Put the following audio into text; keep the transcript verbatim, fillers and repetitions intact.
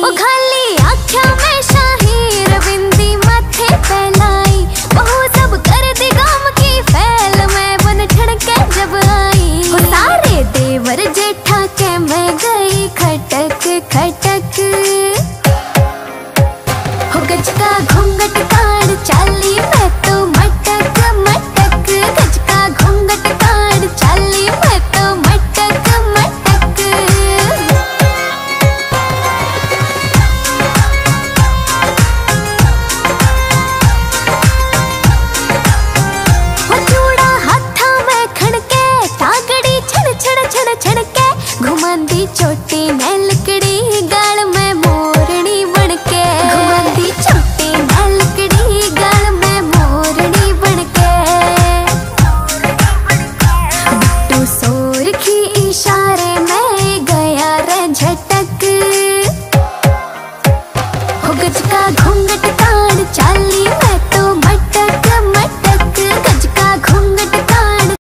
हो खाली आख्या में शाही रविंदी माथे फैलाई, बहु सब कर दी गाम की फैल मैं बन ठड़के जब आई। हो सारे देवर जेठा के मैं गई खटक खटक, हो गज का घूंघट काढ़ चाली मैं तो मटक मटक, गज का घूंघट काढ़ चाली मैं तो मटक मटक। हो चूड़ा हाथा में खड़के तागड़ी छड़ छड़ छड़ छड़के, घुमांदी चोटी ने लकड़ी गाल में मोरनी बनके, घुमांदी चोटी ने लकड़ी गाल में मोरनी बनके। बिट्टू सोर की इशारे में गया रे झटक, हो गज का घूंघट काढ़ चाल